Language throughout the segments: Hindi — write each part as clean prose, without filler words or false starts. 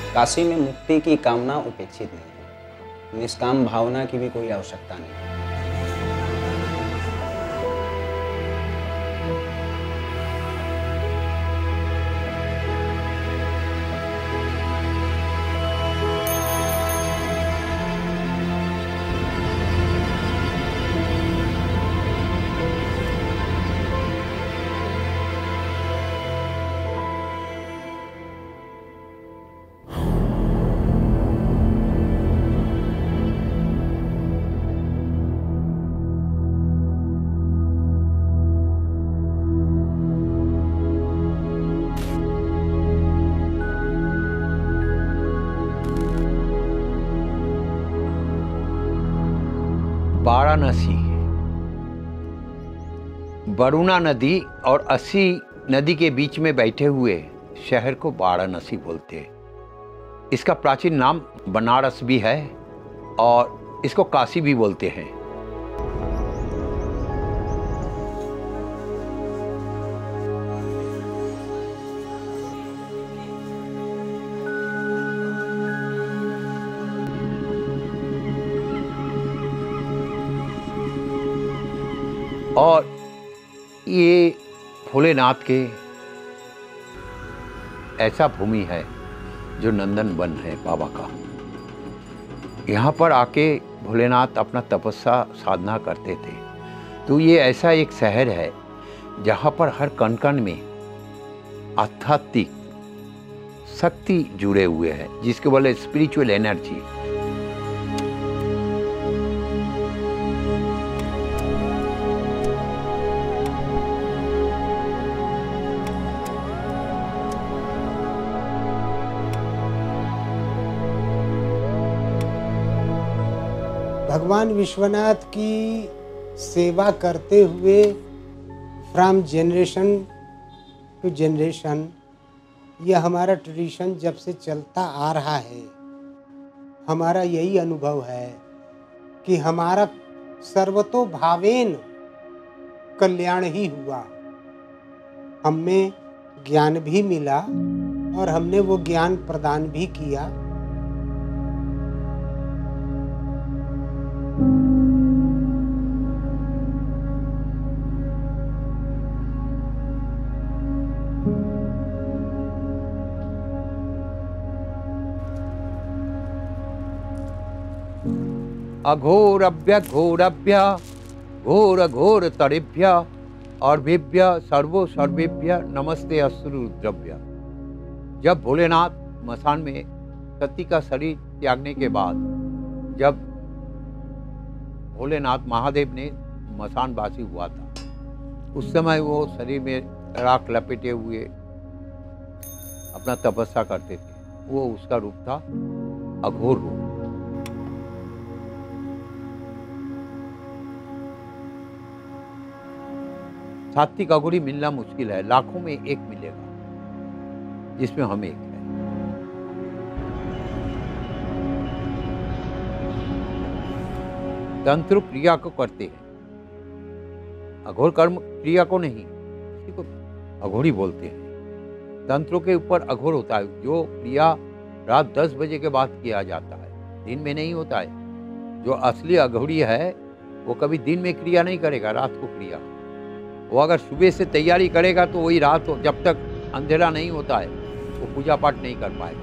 काशी में मुक्ति की कामना उपेक्षित नहीं है, निष्काम भावना की भी कोई आवश्यकता नहीं है। वाराणसी, वरुणा नदी और अस्सी नदी के बीच में बैठे हुए शहर को वाराणसी बोलते हैं। इसका प्राचीन नाम बनारस भी है और इसको काशी भी बोलते हैं। और ये भोलेनाथ के ऐसा भूमि है जो नंदन वन है बाबा का। यहाँ पर आके भोलेनाथ अपना तपस्या साधना करते थे। तो ये ऐसा एक शहर है जहाँ पर हर कण कण में आध्यात्मिक शक्ति जुड़े हुए हैं, जिसके बोले स्पिरिचुअल एनर्जी। भगवान विश्वनाथ की सेवा करते हुए फ्रॉम जनरेशन टू जनरेशन यह हमारा ट्रेडिशन जब से चलता आ रहा है। हमारा यही अनुभव है कि हमारा सर्वतोभावेन कल्याण ही हुआ। हमें ज्ञान भी मिला और हमने वो ज्ञान प्रदान भी किया। अघोरभ्य घोरभ्य घोर घोर तरेभ्य और भिभ्य सर्वो सर्वेभ्य नमस्ते अश्रुद्रव्य। जब भोलेनाथ मसान में सती का शरीर त्यागने के बाद जब भोलेनाथ महादेव ने मसानवासी हुआ था, उस समय वो शरीर में राख लपेटे हुए अपना तपस्या करते थे। वो उसका रूप था अघोर रूप। सात्विक अघोरी मिलना मुश्किल है, लाखों में एक मिलेगा, जिसमें हम एक हैं। तंत्र क्रिया को करते हैं, अघोर कर्म क्रिया को नहीं, इसी को अघोरी बोलते हैं। तंत्रों के ऊपर अघोर होता है जो क्रिया रात 10 बजे के बाद किया जाता है, दिन में नहीं होता है। जो असली अघोरी है वो कभी दिन में क्रिया नहीं करेगा, रात को क्रिया। वो अगर सुबह से तैयारी करेगा तो वही रात हो, जब तक अंधेरा नहीं होता है वो पूजा पाठ नहीं कर पाएगा।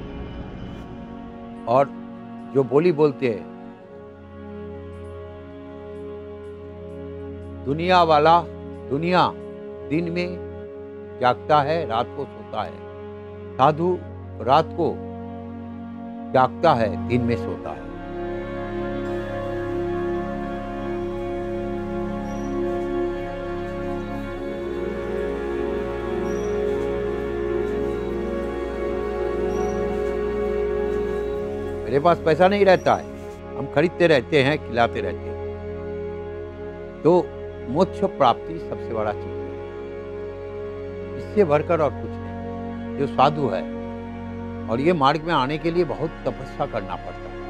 और जो बोली बोलते हैं, दुनिया वाला दुनिया दिन में जागता है, रात को सोता है। साधु रात को जागता है, दिन में सोता है। मेरे पास पैसा नहीं रहता है, हम खरीदते रहते हैं, खिलाते रहते हैं। तो मोक्ष प्राप्ति सबसे बड़ा चीज है, इससे बढ़कर और कुछ नहीं। जो साधु है, और ये मार्ग में आने के लिए बहुत तपस्या करना पड़ता है।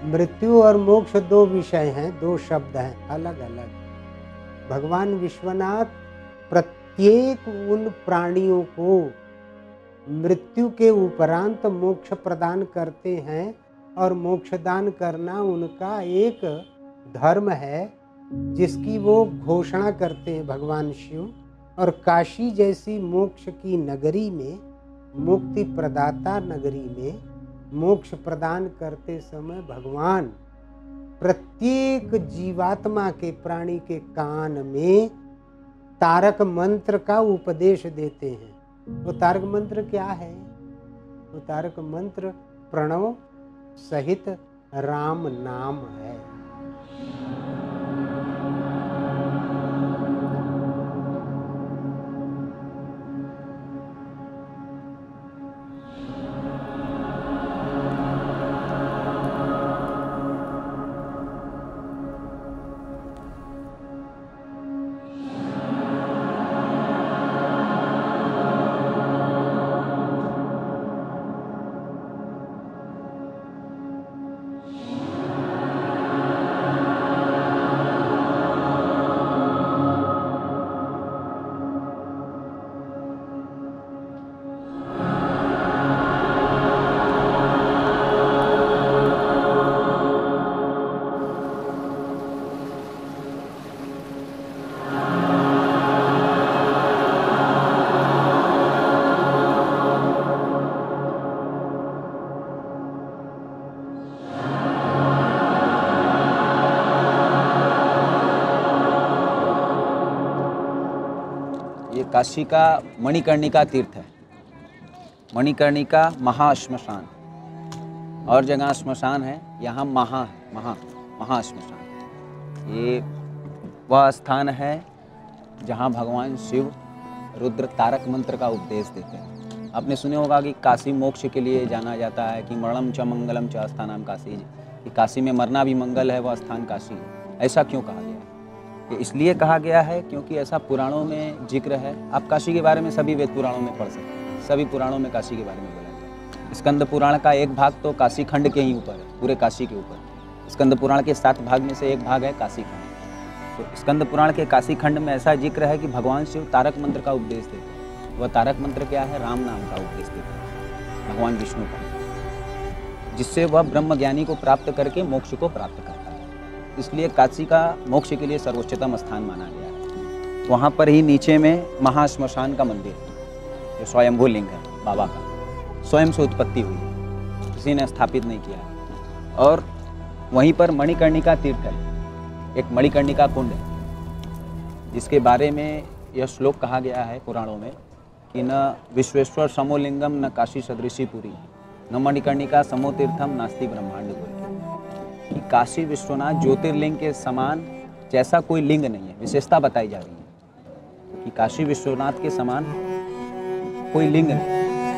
मृत्यु और मोक्ष दो विषय हैं, दो शब्द हैं अलग अलग। भगवान विश्वनाथ प्रत्येक उन प्राणियों को मृत्यु के उपरांत मोक्ष प्रदान करते हैं और मोक्षदान करना उनका एक धर्म है जिसकी वो घोषणा करते हैं भगवान शिव। और काशी जैसी मोक्ष की नगरी में, मुक्ति प्रदाता नगरी में मोक्ष प्रदान करते समय भगवान प्रत्येक जीवात्मा के, प्राणी के कान में तारक मंत्र का उपदेश देते हैं। वो तारक मंत्र क्या है? वो तारक मंत्र प्रणव सहित राम नाम है। काशी का मणिकर्णिका तीर्थ है। मणिकर्णिका महाश्मशान, और जगह श्मशान है, यहाँ महाश्मशान। ये वह स्थान है जहाँ भगवान शिव रुद्र तारक मंत्र का उपदेश देते हैं। आपने सुने होगा कि काशी मोक्ष के लिए जाना जाता है कि मरणम च मंगलम च स्थानम काशी, कि काशी में मरना भी मंगल है, वह स्थान काशी है। ऐसा क्यों कहा गया है? कि इसलिए कहा गया है क्योंकि ऐसा पुराणों में जिक्र है। आप काशी के बारे में सभी वेद पुराणों में पढ़ सकते हैं, सभी पुराणों में काशी के बारे में बोला गया है। स्कंद पुराण का एक भाग तो काशी खंड के ही ऊपर है, पूरे काशी के ऊपर। स्कंद पुराण के 7 भाग में से एक भाग है काशी खंड। तो स्कंद पुराण के काशी खंड में ऐसा जिक्र है कि भगवान शिव तारक मंत्र का उपदेश देते हैं। वह तारक मंत्र क्या है? राम नाम का उपदेश देते हैं भगवान विष्णु का, जिससे वह ब्रह्म ज्ञानी को प्राप्त करके मोक्ष को प्राप्त करता है। इसलिए काशी का मोक्ष के लिए सर्वोच्चतम स्थान माना गया है। वहाँ पर ही नीचे में महाश्मशान का मंदिर, जो स्वयंभू लिंग है बाबा का, स्वयं से उत्पत्ति हुई है, किसी ने स्थापित नहीं किया। और वहीं पर मणिकर्णिका तीर्थ है, एक मणिकर्णिका कुंड है, जिसके बारे में यह श्लोक कहा गया है पुराणों में कि न विश्वेश्वर समोलिंगम न काशी सदृशी पुरी, न मणिकर्णिका समो तीर्थम नास्ति ब्रह्मांड गुरु। कि काशी विश्वनाथ ज्योतिर्लिंग के समान जैसा कोई लिंग नहीं है, विशेषता बताई जा रही है कि काशी विश्वनाथ के समान कोई लिंग नहीं।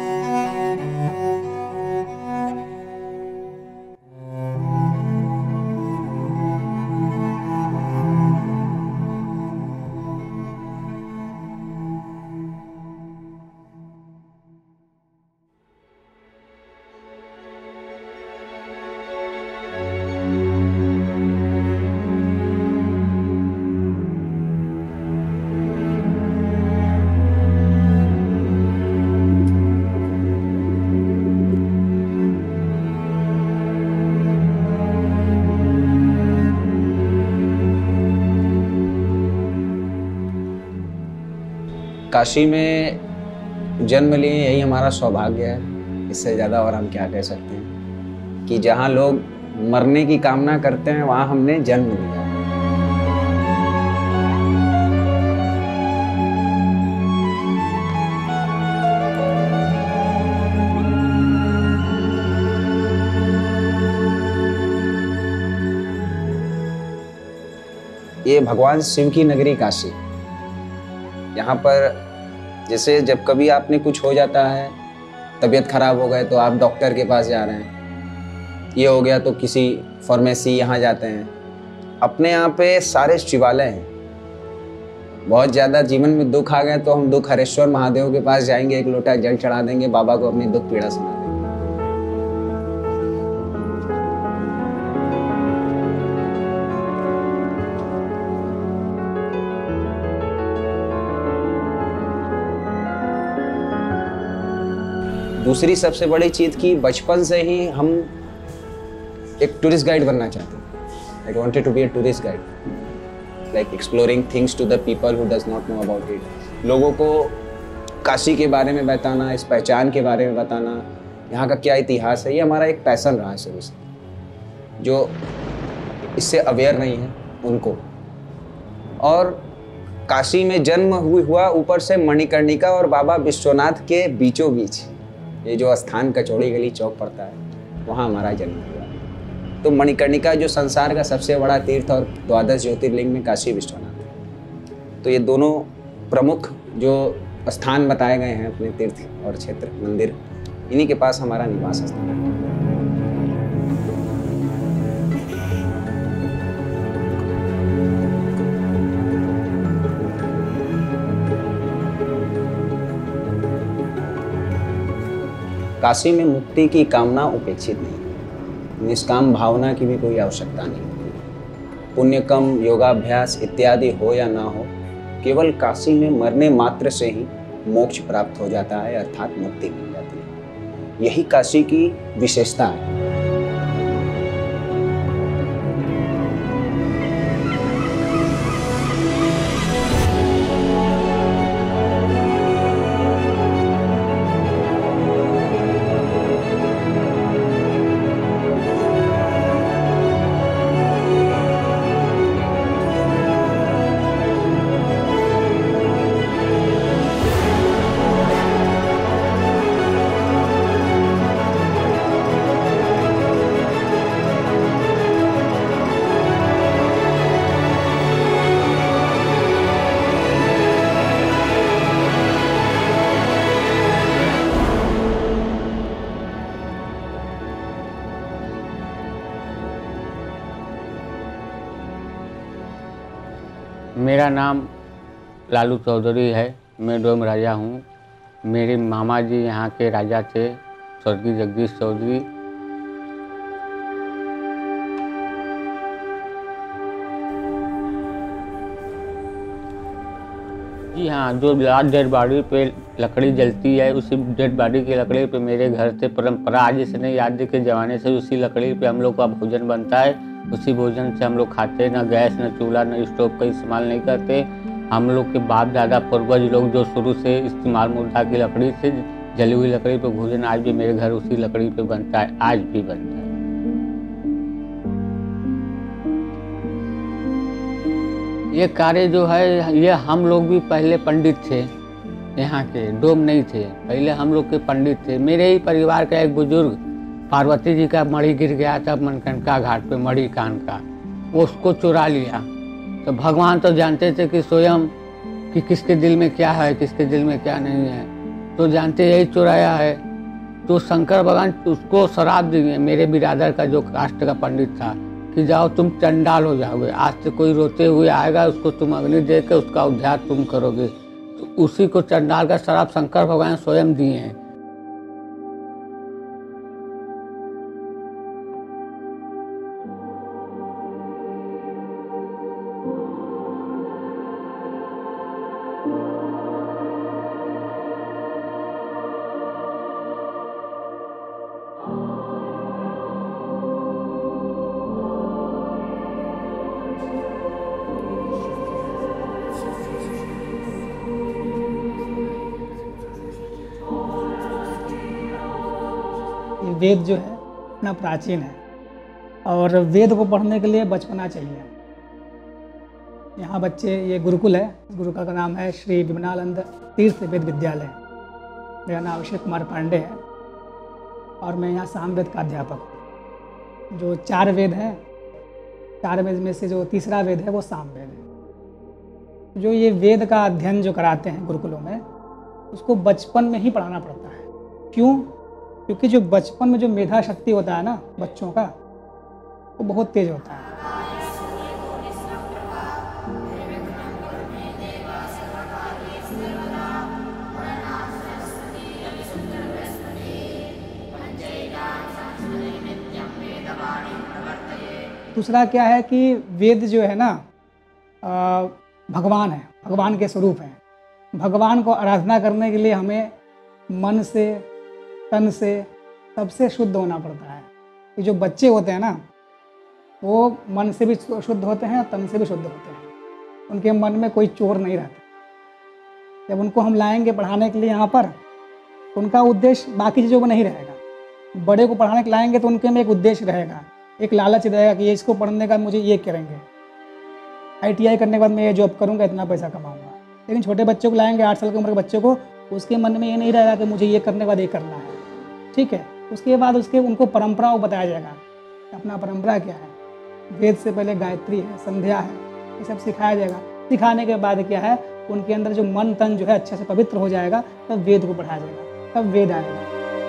काशी में जन्म लिए यही हमारा सौभाग्य है। इससे ज़्यादा और हम क्या कह सकते हैं कि जहाँ लोग मरने की कामना करते हैं वहाँ हमने जन्म लिया। ये भगवान शिव की नगरी काशी। यहाँ पर जैसे जब कभी आपने कुछ हो जाता है, तबीयत खराब हो गए तो आप डॉक्टर के पास जा रहे हैं, ये हो गया तो किसी फार्मेसी यहाँ जाते हैं। अपने यहाँ पे सारे शिवालय हैं। बहुत ज़्यादा जीवन में दुख आ गए तो हम दुख हरेश्वर महादेव के पास जाएंगे, एक लोटा जल चढ़ा देंगे, बाबा को अपनी दुख पीड़ा सुना देंगे। दूसरी सबसे बड़ी चीज़ कि बचपन से ही हम एक टूरिस्ट गाइड बनना चाहते हैं। I wanted to be a tourist guide, like exploring things to the people who does not know about it. लोगों को काशी के बारे में बताना, इस पहचान के बारे में बताना, यहाँ का क्या इतिहास है, ये हमारा एक पैसन रहा है शुरू से। जो इससे अवेयर नहीं है उनको। और काशी में जन्म हुआ ऊपर से मणिकर्णिका और बाबा विश्वनाथ के बीचों बीच, ये जो स्थान कचौड़ी गली चौक पड़ता है, वहाँ हमारा जन्म हुआ। तो मणिकर्णिका जो संसार का सबसे बड़ा तीर्थ और 12 ज्योतिर्लिंग में काशी विश्वनाथ है। तो ये दोनों प्रमुख जो स्थान बताए गए हैं अपने तीर्थ और क्षेत्र मंदिर, इन्हीं के पास हमारा निवास स्थान है। काशी में मुक्ति की कामना उपेक्षित नहीं है, निष्काम भावना की भी कोई आवश्यकता नहीं होती। पुण्यकम, योगाभ्यास इत्यादि हो या ना हो, केवल काशी में मरने मात्र से ही मोक्ष प्राप्त हो जाता है, अर्थात मुक्ति मिल जाती है। यही काशी की विशेषता है। मेरा नाम लालू चौधरी है। मैं डोम राजा हूँ। मेरे मामा जी यहाँ के राजा थे, स्वर्गीय जगदीश चौधरी। जी हाँ, जो आज डेड बॉडी पे लकड़ी जलती है, उसी डेड बॉडी की लकड़ी पे मेरे घर से परंपरा आज से नहीं, आज के ज़माने से उसी लकड़ी पे हम लोग का भोजन बनता है। उसी भोजन से हम लोग खाते, ना गैस, ना चूल्हा, ना स्टोव का इस्तेमाल नहीं करते। हम लोग के बाप दादा पूर्वज लोग जो शुरू से इस्तेमाल मुर्दा की लकड़ी से, जली हुई लकड़ी पे भोजन आज भी मेरे घर उसी लकड़ी पे बनता है, आज भी बनता है। ये कार्य जो है, ये हम लोग भी पहले पंडित थे यहाँ के, डोम नहीं थे, पहले हम लोग के पंडित थे। मेरे ही परिवार का एक बुजुर्ग, पार्वती जी का मणि गिर गया था मनकंका घाट पे, मणि कान का, वो उसको चुरा लिया। तो भगवान तो जानते थे कि स्वयं कि किसके दिल में क्या है, किसके दिल में क्या नहीं है, तो जानते यही चुराया है। तो शंकर भगवान उसको श्राप दिए, मेरे बिरादर का जो कास्ट का पंडित था, कि जाओ तुम चंडाल हो जाओगे, आज से कोई रोते हुए आएगा, उसको तुम अग्नि दे के उसका उद्धार तुम करोगे। तो उसी को चंडाल का श्राप शंकर भगवान स्वयं दिए हैं। वेद जो है इतना प्राचीन है और वेद को पढ़ने के लिए बचपना चाहिए। यहाँ बच्चे, ये गुरुकुल है, गुरुकुल का नाम है श्री विमलानंद तीर्थ वेद विद्यालय। मेरा नाम अभिषेक कुमार पांडे है और मैं यहाँ सामवेद का अध्यापक हूँ। जो 4 वेद हैं, 4 वेद में से जो तीसरा वेद है वो सामवेद है। जो ये वेद का अध्ययन जो कराते हैं गुरुकुलों में, उसको बचपन में ही पढ़ाना पड़ता है। क्यों? क्योंकि जो बचपन में जो मेधा शक्ति होता है ना बच्चों का, वो बहुत तेज होता है। दूसरा क्या है कि वेद जो है ना भगवान है, भगवान के स्वरूप हैं। भगवान को आराधना करने के लिए हमें मन से, तन से, सबसे शुद्ध होना पड़ता है। कि जो बच्चे होते हैं ना, वो मन से भी शुद्ध होते हैं, तन से भी शुद्ध होते हैं। उनके मन में कोई चोर नहीं रहता। जब उनको हम लाएंगे पढ़ाने के लिए यहाँ पर, तो उनका उद्देश्य बाकी चीज़ों में नहीं रहेगा। बड़े को पढ़ाने के लाएंगे तो उनके में एक उद्देश्य रहेगा, एक लालच रहेगा कि ये इसको पढ़ने का मुझे ये करेंगे, ITI करने के बाद मैं ये जॉब करूँगा, इतना पैसा कमाऊँगा। लेकिन छोटे बच्चों को लाएंगे, 8 साल की उम्र के बच्चों को, उसके मन में ये नहीं रहेगा कि मुझे ये करने के बाद ये करना है। ठीक है, उसके बाद उनको परंपरा को बताया जाएगा, अपना परंपरा क्या है। वेद से पहले गायत्री है, संध्या है, ये सब सिखाया जाएगा। सिखाने के बाद क्या है, उनके अंदर जो मन तन जो है अच्छे से पवित्र हो जाएगा, तब वेद को पढ़ाया जाएगा, तब वेद आएगा।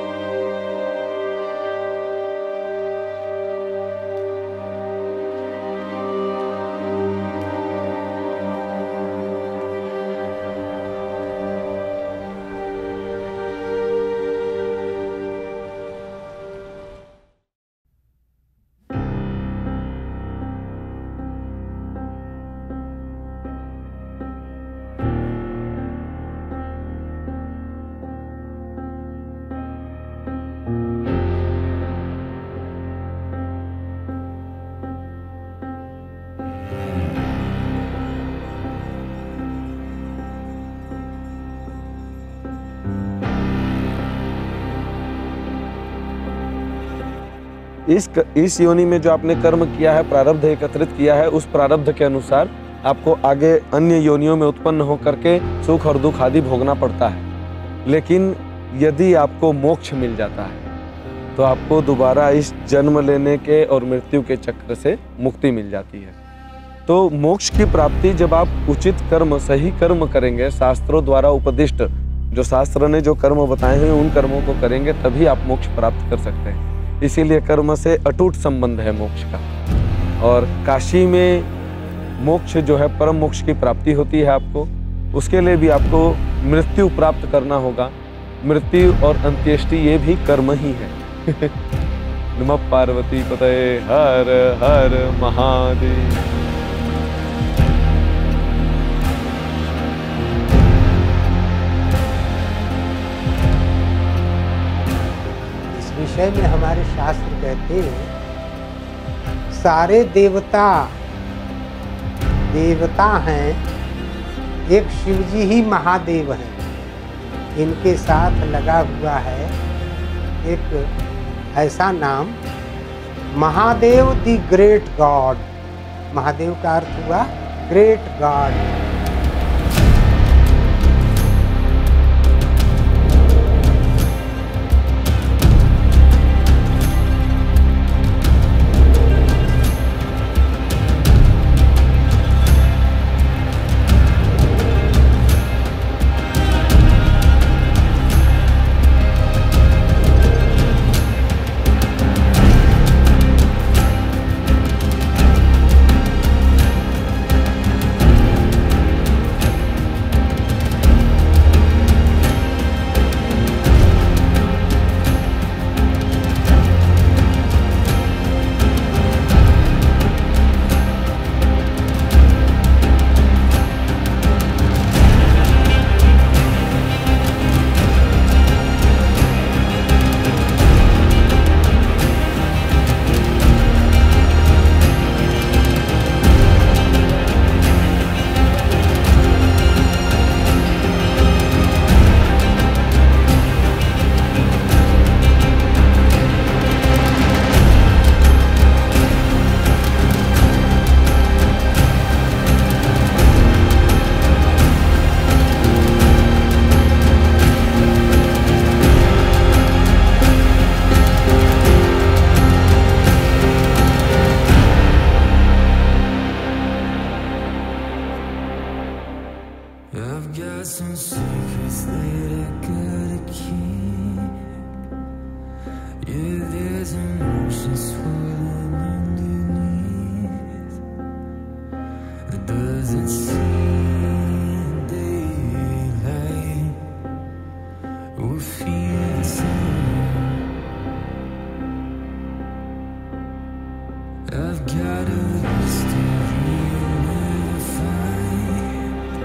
इस योनि में जो आपने कर्म किया है, प्रारब्ध एकत्रित किया है, उस प्रारब्ध के अनुसार आपको आगे अन्य योनियों में उत्पन्न होकर के सुख और दुख आदि भोगना पड़ता है। लेकिन यदि आपको मोक्ष मिल जाता है तो आपको दोबारा इस जन्म लेने के और मृत्यु के चक्र से मुक्ति मिल जाती है। तो मोक्ष की प्राप्ति जब आप उचित कर्म, सही कर्म करेंगे, शास्त्रों द्वारा उपदिष्ट जो शास्त्र ने जो कर्म बताए हैं उन कर्मों को करेंगे, तभी आप मोक्ष प्राप्त कर सकते हैं। इसीलिए कर्म से अटूट संबंध है मोक्ष का। और काशी में मोक्ष जो है, परम मोक्ष की प्राप्ति होती है आपको। उसके लिए भी आपको मृत्यु प्राप्त करना होगा। मृत्यु और अंत्येष्टि ये भी कर्म ही है। नमः पार्वती पतये हर हर महादेव। विषय में हमारे शास्त्र कहते हैं सारे देवता हैं, एक शिव जी ही महादेव हैं। इनके साथ लगा हुआ है एक ऐसा नाम, Mahadev the great god. Mahadev का अर्थ हुआ great god.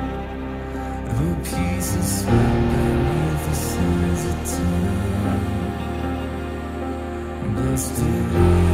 Pieces beneath the sands of time. Namaste.